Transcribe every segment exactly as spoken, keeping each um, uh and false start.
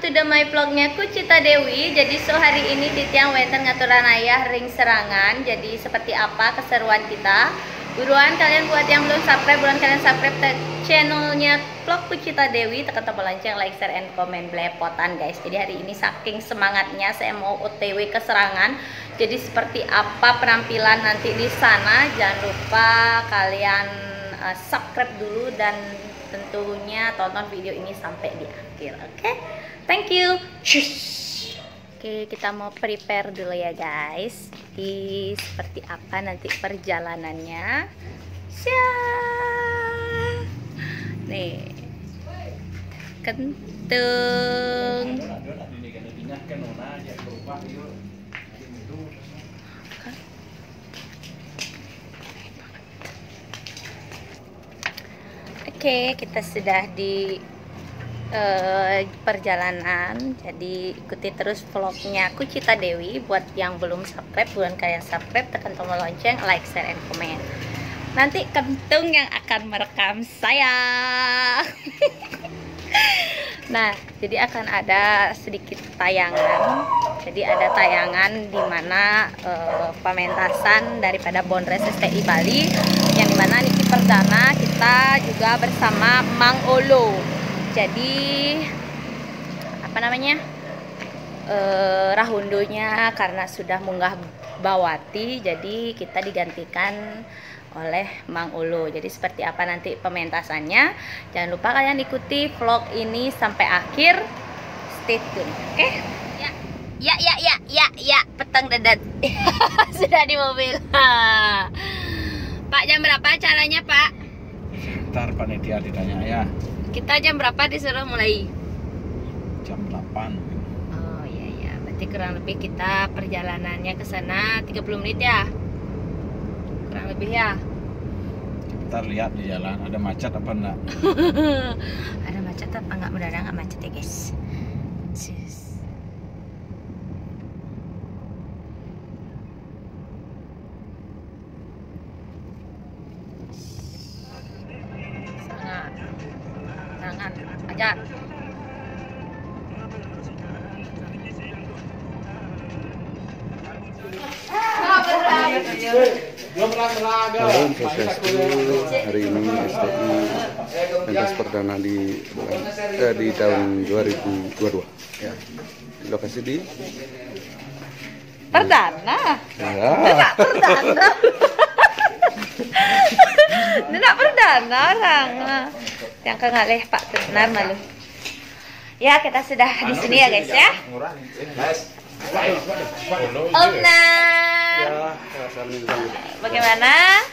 to the my vlognya Kucita Dewi. Jadi so hari ini di tiang weten ngaturan ayah ring serangan. Jadi seperti apa keseruan kita? Buruan kalian buat yang belum subscribe, buruan kalian subscribe channelnya vlog Kucita Dewi, tekan tombol lonceng, like, share, and comment belepotan guys. Jadi hari ini saking semangatnya saya mau O T W ke serangan. Jadi seperti apa penampilan nanti di sana? Jangan lupa kalian uh, subscribe dulu dan tentunya tonton video ini sampai di akhir. Oke, okay? Thank you. Shush. Oke, okay, kita mau prepare dulu ya guys. Di seperti apa nanti perjalanannya. Syah. Nih, kentung. Oke, kita sudah di uh, perjalanan. Jadi ikuti terus vlognya Kucita Dewi. Buat yang belum subscribe, buruan kalian subscribe, tekan tombol lonceng, like, share, and comment. Nanti kentung yang akan merekam saya. Nah, jadi akan ada sedikit tayangan. Jadi ada tayangan di mana uh, pementasan daripada Bondres S T I Bali, yang dimana Niki Perdana kita juga bersama Mang Olo. Jadi apa namanya, uh, rahundonya karena sudah munggah Bawati, jadi kita digantikan oleh Mang Olo. Jadi seperti apa nanti pementasannya, jangan lupa kalian ikuti vlog ini sampai akhir. Stay tune, oke? Okay? Ya, ya, ya, ya, ya, ya, petang dadat. Sudah di mobil. Pak, jam berapa acaranya, Pak? Ntar panitia ditanya ya. Kita jam berapa disuruh mulai? Jam delapan. Oh iya iya, berarti kurang lebih kita perjalanannya ke sana tiga puluh menit ya. Kurang lebih ya. Ntar lihat di jalan ada macet apa enggak. Ada macet apa enggak? Mudah-mudahan enggak macet ya guys. Sis. Sangat sangat aja. Halo Investor, hari ini S T I pentas perdana di bulan, eh, di tahun dua ribu dua puluh dua ya. Lokasi di Perdana. ya. Tidak perdana. Tidak perdana orang. Yang kengalih Pak Tenar malu. Ya, kita sudah di sini ya guys ya. Om Nar. Bagaimana?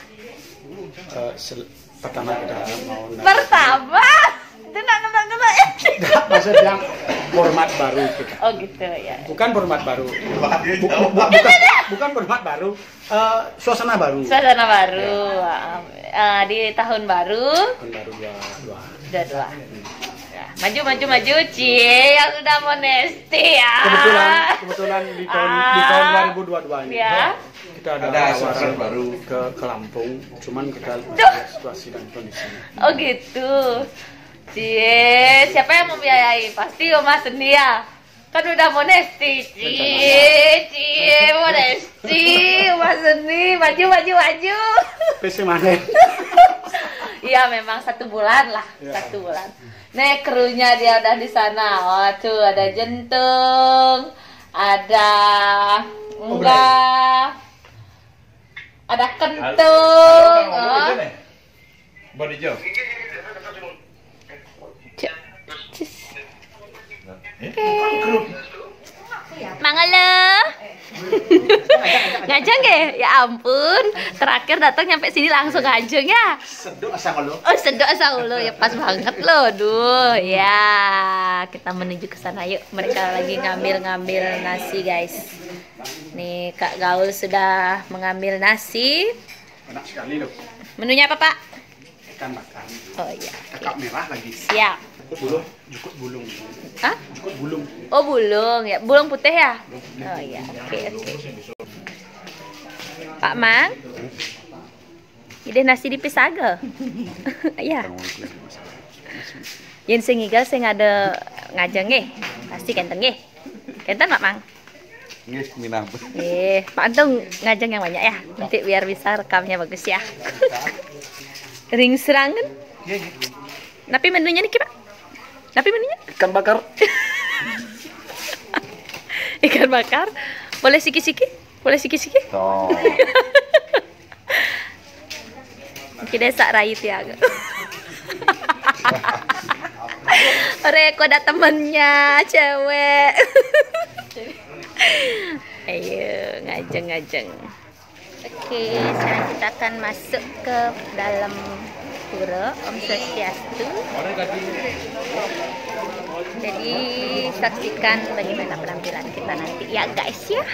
Pertama kita mau Pertama. Itu nak nembak dulu ya. Maksud yang format baru kita. Oh gitu ya. Bukan format baru. Bu, bu, bu, bukan, bukan format baru. Uh, suasana baru. Suasana baru. Uh, di tahun baru. Tahun baru dua dua. Dua dua. Ya, maju maju maju cie yang sudah mau nesti ya. Kebetulan kebetulan di tahun Ah. di tahun dua ribu dua puluh dua ini. Ya. Kita ada Ada tawaran suasana baru ke ke Lampung. Cuman kita Duh. lihat situasi dan kondisinya. Oh gitu. Cie, siapa yang membiayai? Pasti Oma sendiri ya. Kan udah mau nesti. Cie, cie mau nesti. Oma sendiri. Maju maju maju. P C mana? Iya memang satu bulan lah, Ya. satu bulan. Nih krunya dia udah di sana. Oh tuh ada jentung, ada enggak, ada kentung. Oh. Body job. Mangalo. Ngajeng ya? Ya ampun. Terakhir datang nyampe sini langsung ngajeng ya. Seduk asal lo. Oh sedok asal lo ya, pas banget loh. Duh ya, kita menuju ke sana yuk. Mereka lagi ngambil-ngambil nasi guys. Nih Kak Gaul sudah mengambil nasi. Enak sekali loh. Menunya apa Pak? Ikan bakar. Oh iya. Kakak merah lagi. Siap. Bulung, jukut bulung. Hah? Jukut bulung. Oh bulung ya, bulung putih ya? Oh iya, oke oke. Pak Mang, ide nasi di pisaga. Ya. Yen sing igal sing ada ngajeng eh. Pasti kenten nggih. Kenten Pak Mang. Nggih, minah. Nggih, Pak Antung ngajeng yang banyak ya. Nanti biar bisa rekamnya bagus ya. Ring serangan. Nggih, nggih. Napi menunya niki, Pak? Napi menunya? Ikan bakar. Ikan bakar. Boleh siki-siki? Boleh siki-siki? Toh. Kita sak rai tiaga. Reko ada temennya cewek. Ayo ngajeng-ngajeng. Oke, sekarang kita akan masuk ke dalam pura Om Swastiastu. Jadi saksikan bagaimana penampilan kita nanti ya guys ya.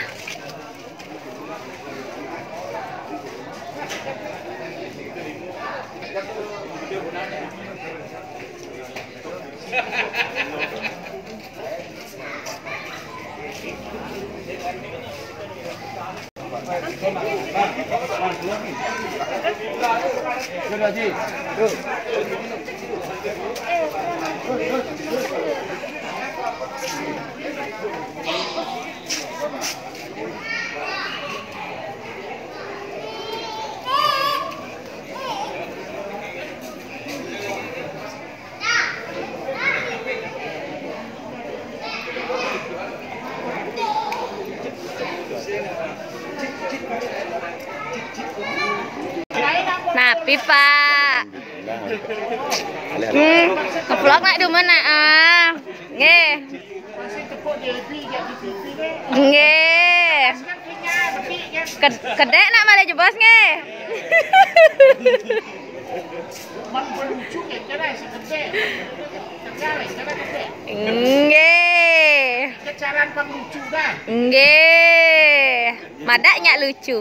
Napi Pak. Hmm, nge-vlog nak di mana ah? Nggih. Nggih. Kedek nak malah jebos nggih. Nggih. Kecaran penglucu dah. Nggih. Madaknya lucu.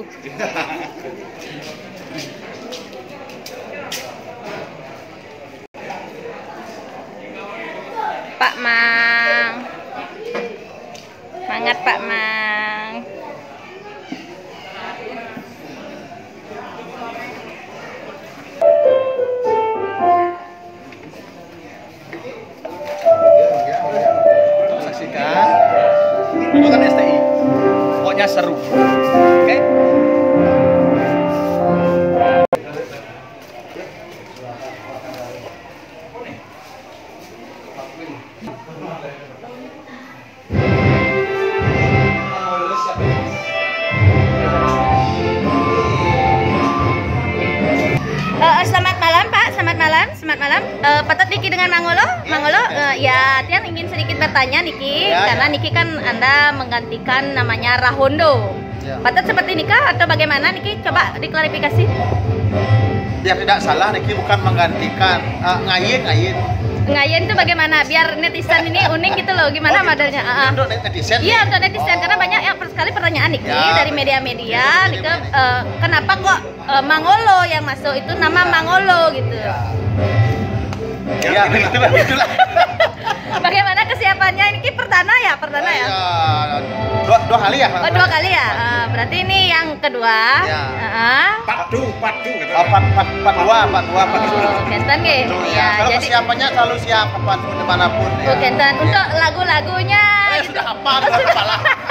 Pak Mang. Semangat Pak Mang. Saksikan. Itu kan S T I. Pokoknya seru. Oke? Uh, selamat malam Pak, selamat malam, selamat malam. Uh, Patut Niki dengan Mangolo, Mangolo. Uh, ya, Tian ingin sedikit bertanya Niki, Ya, karena ya. Niki kan Anda menggantikan namanya Rahondo. Ya. Patut seperti nikah atau bagaimana Niki? Coba diklarifikasi. Biar tidak salah, Niki bukan menggantikan uh, ngayin ngayin. Ngayen itu bagaimana? Biar netizen ini unik gitu loh, gimana modelnya? Ah, ah. Untuk netizen. Iya untuk netizen, karena banyak yang sekali pertanyaan Niki Ya, dari media-media, Niki eh, kenapa kok eh, Mangolo yang masuk itu nama Mangolo gitu? Ya, begitulah, begitulah. Bagaimana kesiapannya? Ini perdana ya, perdana ya? Ya, dua, dua kali ya. Oh dua kali ya? Eh, berarti ini yang kedua. Ya. Heeh. Padu, padu gitu. Oh, empat, empat, empat dua, empat dua, empat dua. Oh, Kenten nggih? Ya, Iya, kalau jadi kesiapannya selalu siap kapanpun dimanapun. oh Kenten. Untuk lagu-lagunya Eh, gitu. sudah hafal di luar kepala.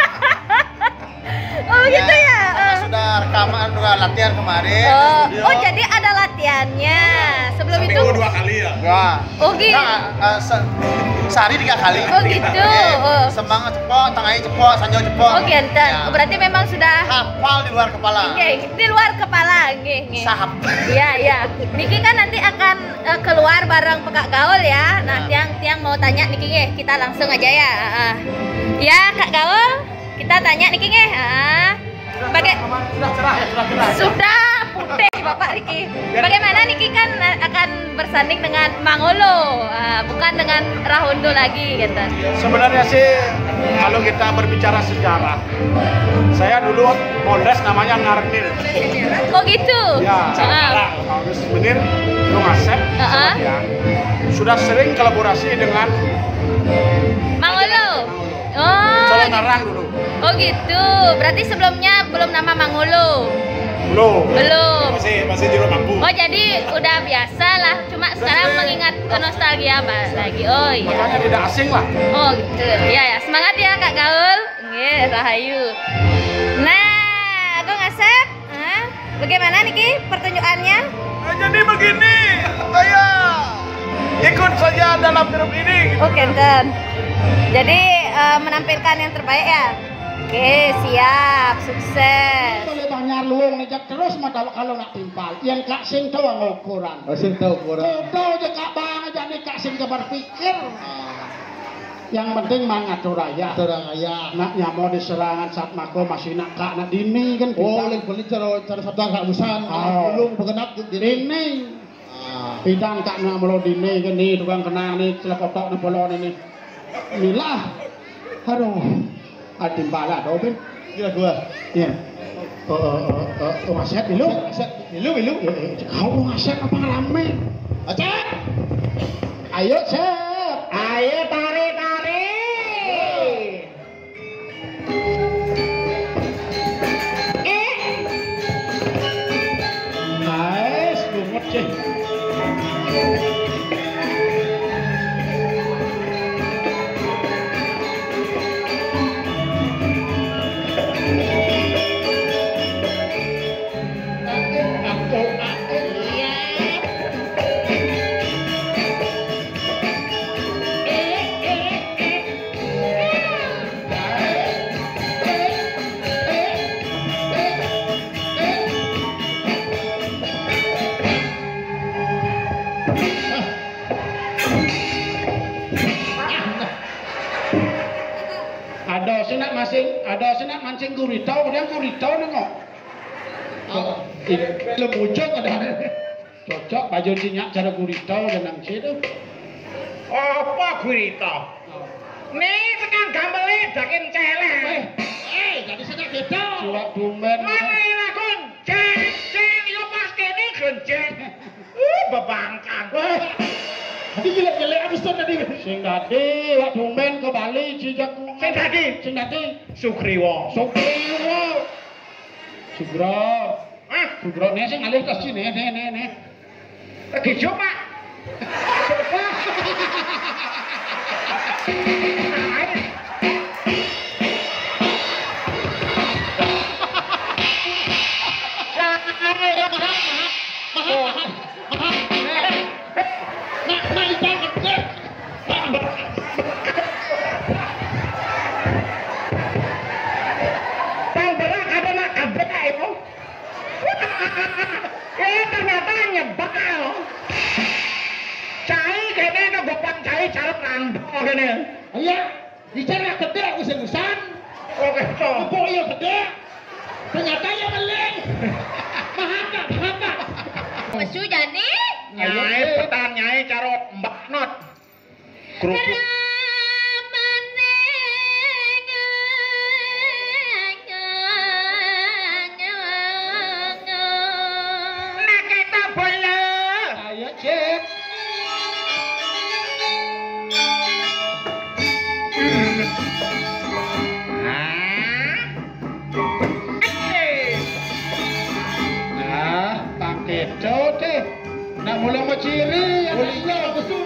Oh gitu ya? Karena Eh. sudah rekaman, sudah latihan kemarin. Oh, di studio. oh jadi ada latihannya. Sebelum itu Seminggu dua kali ya. Ya. Oh gitu. Nah, eh, se- sehari tiga kali. Oh, gitu. Eh, Oh. Semangat cepot, tengahnya cepot, sanjau cepot. Oh Kenten. Ya. Berarti memang sudah Hafal di luar kepala. nggih, di luar kepala nggih, nggih. Sahap. Iya, iya. Niki kan nanti akan eh, keluar bareng Kak Gaul ya. Nah, tiang tiang mau tanya Niki nggih, kita langsung aja ya. Heeh. Ya, Kak Gaul, kita tanya Niki nggih. Heeh. Baga- Sudah cerah ya, sudah cerah. Sudah putih Bapak Niki. Bagaimana Niki kan eh, akan bersanding dengan Mangolo, eh, bukan dengan Rahondo lagi gitu. Sebenarnya sih kalau kita berbicara sejarah, saya dulu Polres namanya Ngarnil. Oh gitu. Ya, Heeh. harus benar Bung Asep Heeh. sama dia. Sudah sering kolaborasi dengan Mangolo. Oh. Solo Narang dulu. Oh gitu. Berarti sebelumnya belum nama Mangolo. Belum. Belum. Masih masih di rumah mampu. Oh jadi udah biasa lah, cuma sekarang mengingat ke nostalgia Mbak lagi. Oh iya. Makanya tidak asing lah. Oh gitu. Iya ya, semangat ya Kak Gaul. Nggih, rahayu. Nah, aku ngasep. Hah? Bagaimana niki pertunjukannya? Nah, jadi begini, saya ikut saja dalam grup ini. Oh, kenten. Jadi eh, menampilkan yang terbaik ya. Oke, siap, sukses. Boleh banyak luang nih terus mah kalau kalau nak timpal. Yang kak sing tahu ngukuran. Oh, sing tahu kurang. Tahu je kak bang aja nih kak sing berpikir. Yang penting mangat raya. Raya. Nak nyamo di serangan saat mako masih nak kak nak dini kan. Oh, boleh boleh cara cara sabda kak busan. Oh. Belum bergenap di Dini. Bidang kak nak melo dini kan nih tukang kenang nih celepotok nih bolon ini. Inilah. Aduh. Adim bala do bin. Kira dua. Iya. Eh eh eh ngaset dulu. Ngaset dulu dulu. Kau ngaset apa rame? Acak. Ayo Sep. Ayo tarik tarik. Eh. Nice, lumut sih. Ada senak masing, ada senak mancing gurita, kemudian gurita nengok. Oh, lemujung ada. Cocok baju sinyak cara gurita dan situ. Apa gurita? Nih tekan gambele dakin celeng. Eh, jadi senak beda. Surat tumben. Mana yang lakon? Ceng, ceng, yo pas kene genceng. Uh, bebangkang. Tadi gila-gila habis tuh tadi. Sing dadi wak tumben ke Bali jejak. Sing dadi, sing dadi Sugriwa. Sugriwa. Sugro. Hah? Sugro nih sing alih tas sini nih nih nih. Lagi coba. Eh ternyata nyebal. Cai kene no gopang cai cara rambut kene. Iya, bicara gede usen-usan. Oh gitu. Empuk iya gede. Ternyata ya meleng. Mahaka, mahaka. Mesu jadi? Nyai petan nyai cara mbak not. Kerupuk. Nah kita boleh. Ayo cek. Nah, pakai cote. Nak mulai macili, bolehnya betul.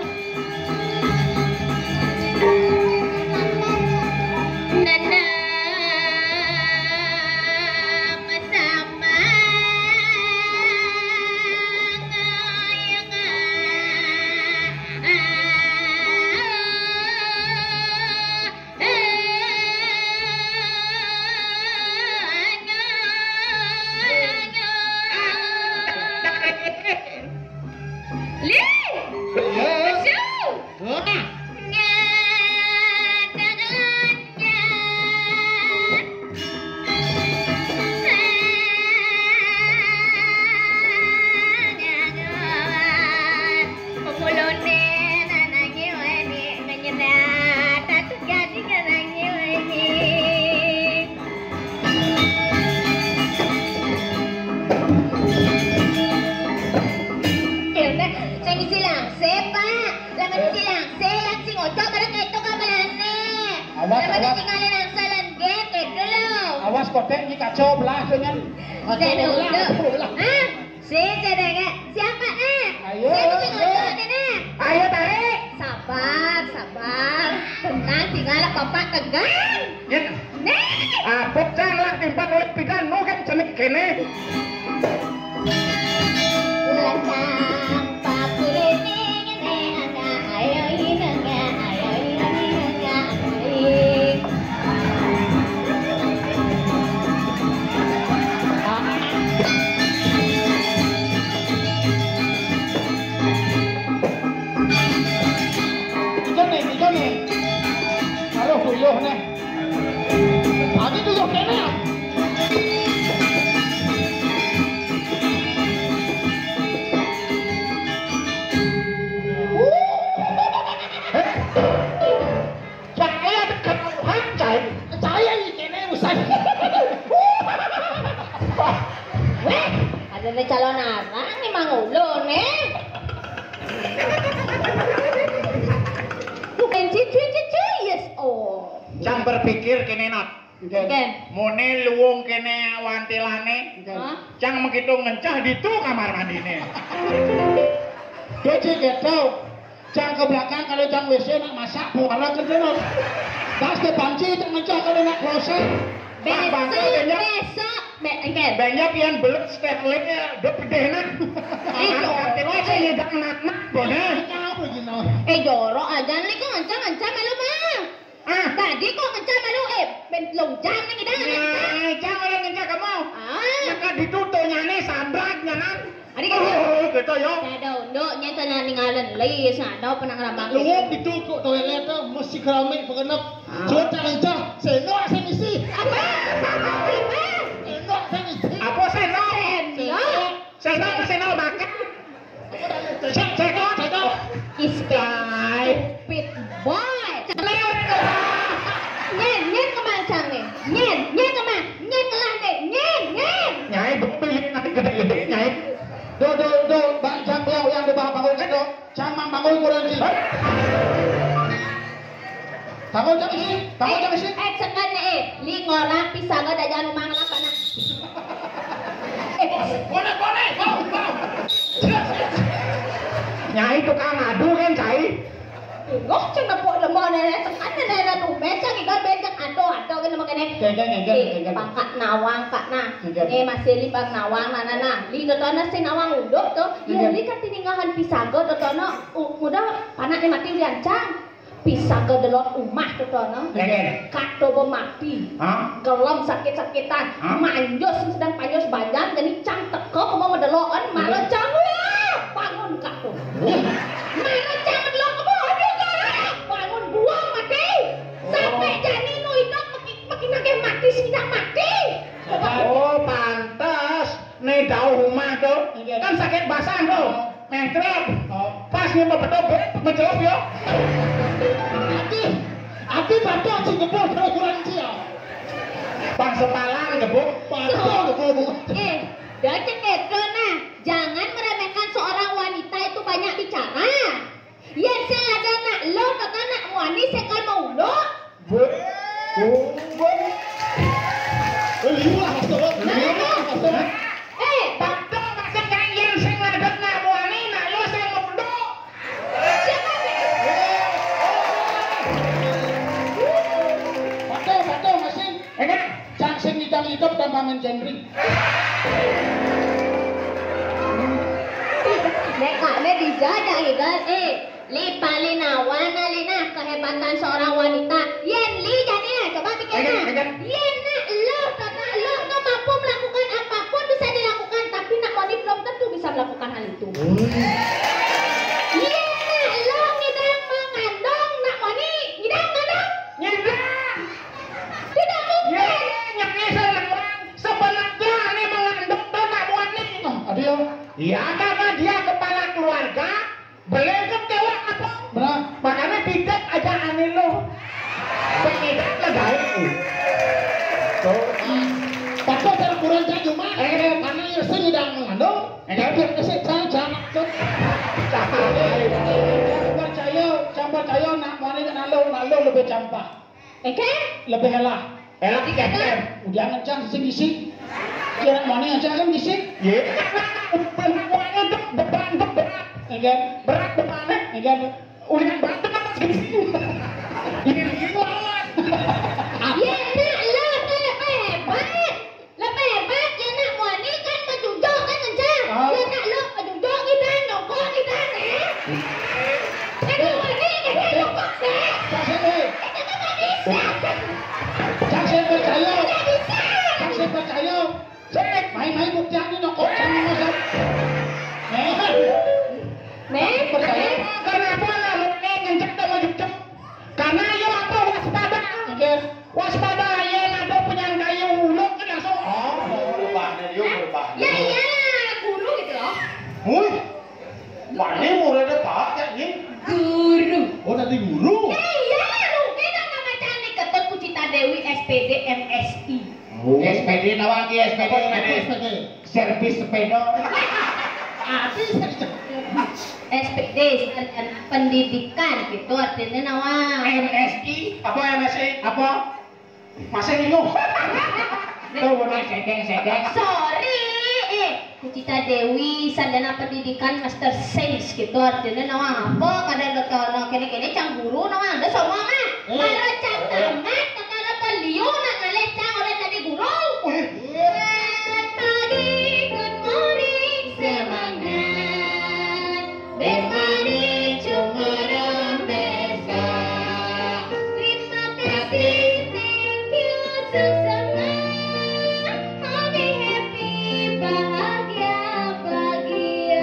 Awas, diskotek ni kacau belah dengan. Saya dah udah. Ah, saya sedang siapa nak? Ayo. Saya tu tengok nak. Ayo tarik. Sabar, sabar. Tenang, tinggallah bapak tegang. Ya. Nek. Ah, pocang lah timpan oleh pidan no kan cenik kene. Ulasang pakulene ngene ana ayo hinanga ayo hinanga ayo. Tuyuh nih. Tadi tuyuh kene. Saya dekat Tuhan, saya saya ini kene usai. Weh, ada nih calon arang nih mang ulun nih. Bukan cici cici yes oh. Jangan berpikir kene nak. Oke. Mone luwung kene wantilane. Hah? Jangan begitu ngencah di tu kamar mandine. Kece gitu. Jangan ke belakang kalau jangan W C nak masak bukan ke dalam. Tas ke panci jangan ngencah kalau nak kloset. Besok, besok, be, oke. Banyak yang belum stateletnya udah pedenan. Kalau wantilane saya nyedak nak-nak boleh. Eh jorok aja nih kok ngencang-ngencang melu mah. Ah, Tadi kok ngencang melu eh ben lonjang nih kita ngencang. nah, jangan orang ngencah kamu. Ah, Maka ditutuhnya nih sabraknya nan. Adi kan. Oh, gitu yo. Ada unduk nya tanah ninggalan lis ada penang rambang. Luwung ditutup toilet tuh mesti keramik pengenap. Cuaca ngencah, senok saya isi. Apa? Apa? Senok saya isi. Apa senok? Senok. Senok, senok makan. Senok, senok, senok. Stupid boy. Nyen, nyen kemancang nih. Nyen, nyen kemang. Nyen kelah nih. Nyen, nyen. Nyai bepilih nanti gede-gede nyai. Do do do, bang jamblau yang di bawah bangun kan do. Camang bangun kurang sih. Bangun jam sih, bangun jam sih. Eh, sekan eh. Li ngorang pisang ada jangan rumah apa nak. Eh, Boleh, boleh, bau, bau. Nyai tukang ngadu kan cai. Gok ceng dapur lemah nenek sekan nenek tuh becak ikan becak ado ado kan nama kene. Genggen, genggen, Eh, genggen. pangkat nawang kak nah. Genggen. Eh masih li bang nawang nana nah. Li dotona si nawang unduk tuh. Ya Genggen. li kan tiningahan pisang go dotona mudah panak ni mati liancang. Pisang go delot umah dotona. Genggen. Kak dobo mati. Hah? Gelam sakit-sakitan. Hah? Manjos sedang panjos banyak jadi cang teko mau medeloan malah cang wah bangun kak tuh. Mana cang medelok kamu aduh kak bangun buang mati sampai jadi nu hidup makin makin makin mati sudah mati. Oh, pantas. Nih daun rumah tuh. Kan sakit basan tuh. Mentrep. Pas nih mau betul menjawab yo. Aki, aki bantu si gebuk terus kurang cia. Bang sepalang gebuk, bantu gebuk. Eh, Docen Metro nah, jangan meremehkan seorang wanita itu banyak bicara. Ya saya ada nak lo kata nak wani sekal mau lo. Bu, bu, bu. Liwah astagfirullah, liwah astagfirullah. Eh, Bantu masih kangen sing ngadep nak wani nak yo sing ngeduk. siapa be? Bantu, bantu masih. Eh kan, cang sing hitam hidup dan pamen jendring. Nek kak ne dijajah ikan eh li paling nawana li nah kehebatan seorang wanita. Yen li jadi nah coba pikir Egan, nah. egan. Yen nak lo karena lo nggak mampu melakukan apapun bisa dilakukan tapi nak wani belum tentu bisa melakukan hal itu. Yen nak lo ngidang mengandung nak wani ngidang ngandung Nyendang. tidak Ya, mungkin. nyaknya seorang sebenarnya ini mengandung tuh nak wani. Adio. Ya, karena dia kepala keluarga, belengkep kewak apa? Benar. Makanya tidak aja aneh lo. Pengidak legain. Tuh. Takut cara kurang cak cuma. Eh, karena ya sedang mengandung. Eh, biar kesek saya jangan tuh. Percaya, campur percaya nak wani nak lo, nak lo lebih campah. Oke? Lebih helah. Enak di keter. Udah ngencang sing isi. Kira mau ngencang kan isi. Ye. Perempuannya tuh beban tuh berat. Enggak berat bebannya. Enggak ulian berat berat sing isi. Ini ini lawan. Ya nak lebih hebat. Lebih hebat ya nak wani kan menjunjung kan ngencang. Ya nak lo menjunjung kita nongkok kita nih. Aduh wani kita nongkok deh. Jangan percaya. Jangan percaya. Cek, main-main buktian ini nongkok sama masak. Nih, Percaya? Kenapa lalu ini ngencet sama jujur? Karena ya apa waspada. Waspada ya ada penyangga yang uluk kan langsung. Oh, berubah nih, yuk berubah. ya iyalah guru gitu loh. Wih, wani muridnya pak ya nih. Guru. oh nanti guru. Ya iyalah lu kita nama cantik ketut Kucita Dewi S P D M S I. S P D nawang S P D. S P D. Servis sepeda. S P D Sarjana Pendidikan gitu artinya nawang. M S I apa M S I apa? Masih bingung. Tuh benar sedeng-sedeng. Sorry, eh Kucita Dewi Sarjana Pendidikan Master Sains gitu artinya nawang apa kadang dokter kene-kene cang guru nawang ada semua mah. Kalau cang tamat kalau pelio nak ngalecang orang tadi guru. Selamat pagi, good morning, semangat. Bermani cumurung desa. Terima kasih, thank you, semangat. I'll be happy, bahagia, bahagia.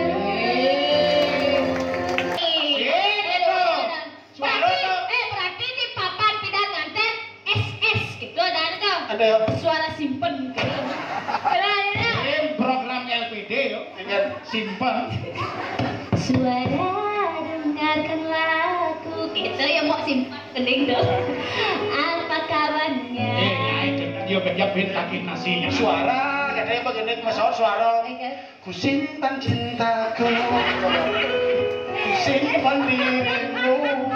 Berarti, eh berarti di papan pindah nganten S S gitu ada tuh. Ada. Suara simpen gitu. Keren-keren. Ini program L P D yo. Simpen. Suara dengarkanlah aku gitu ya mau simpan kening dong. Apa kabarnya? Eh, ya itu dia berjabit kaki nasinya. Suara, katanya begini pesawat suara. Ku simpan cintaku, ku simpan dirimu.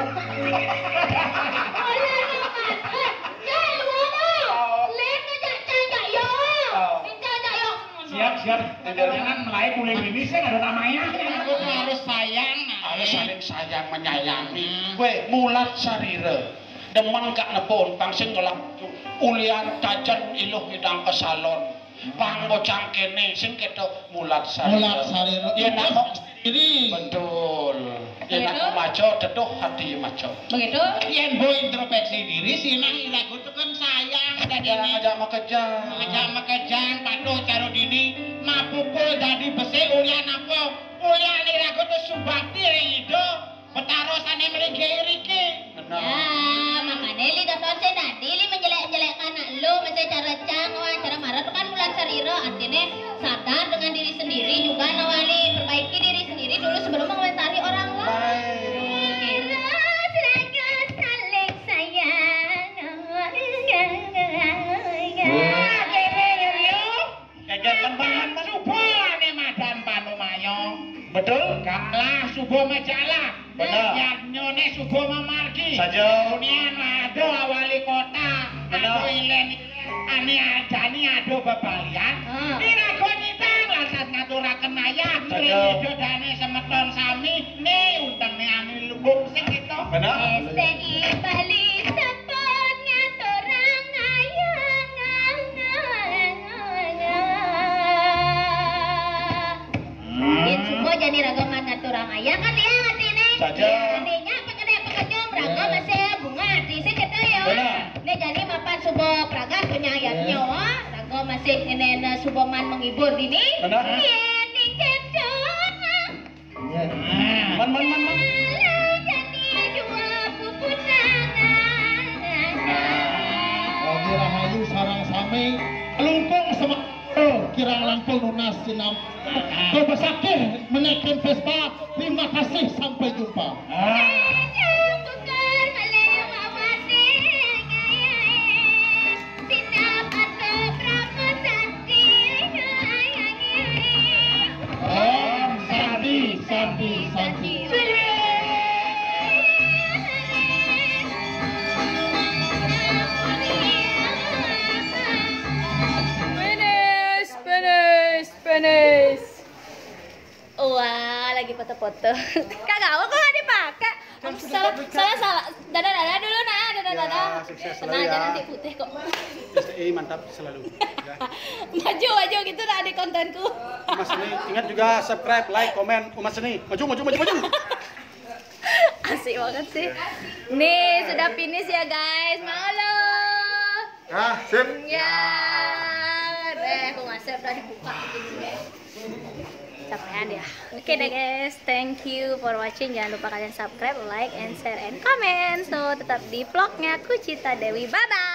Siap siap. Jangan mulai mulai ini saya ada namanya. Harus sayang. Harus saling sayang menyayangi. Kue mulat sarire. Demen gak nepon pangsing ngelak ulian jajan iluh ngidang ke salon. Pangocang kene sing ketok mulat sarire. Mulat sarire. Yen nak Ini betul. Yen nak maco teduh hati maco. Begitu? yang bo introspeksi diri sih nah lagu itu kan sayang tadi Jangan aja makejang. aja makejang patuh caro dini mapukul jadi besi ulian apa ulian ini lagu itu subakti yang itu petarosane mereka iriki Ya, makanya li dapat saya tadi li menjelek-jelekkan anak lu, macam cara cang, cara marah itu kan mulat sariro, artinya sadar dengan diri sendiri juga nawali perbaiki diri sendiri dulu sebelum mengomentari orang lain. Terus lagu saling sayang. jajan lembangan subuh nih madan panumayo betul kalah subuh majalah Benar. nyone subuh memargi Saja. Unian ado wali kota ado ilen ani adani ado bebalian Ah. ini aku nyitang lasat ngaturaken ayah Saja. ini dane semeton sami nih untangnya ani lubung sing itu Benar. S T I Bali sampun ngaturang ayang. Yen subuh jadi ragam ngaturang ayang kan dia artinya. Saja. Artinya pegede pekejum ragam masih bunga arti sih gitu ya. Benar. Ini jadi mapan subuh praga punya ayamnya wah. Ragam masih ini subuh man menghibur dini. Benar. Yen dikecung. Man man man man. Oke Rahayu sarang sami lungkung sama oh, kirang langkung lunas sinam kau besakih menaikkan Vespa terima kasih sampai jumpa Om Sandi Sandi Sandi foto. Kagak mau kok nggak dipakai. Salah, salah, salah. Dadah, dadah dulu nah, dadah, dadah. Ya, sukses selalu Tenang aja ya. nanti putih kok. S T I mantap selalu. Ya. Maju, maju gitu nah di kontenku. Umas Seni, ingat juga subscribe, like, komen Umas Seni. Maju, maju, maju, maju. Asik banget sih. Nih sudah finish ya guys, mau lo? Ah, sip. Ya, deh, aku nggak siap udah dibuka begini. Capean ya. Oke deh guys, thank you for watching. Jangan lupa kalian subscribe, like, and share, and comment. So tetap di vlognya Kucita Dewi. Bye bye.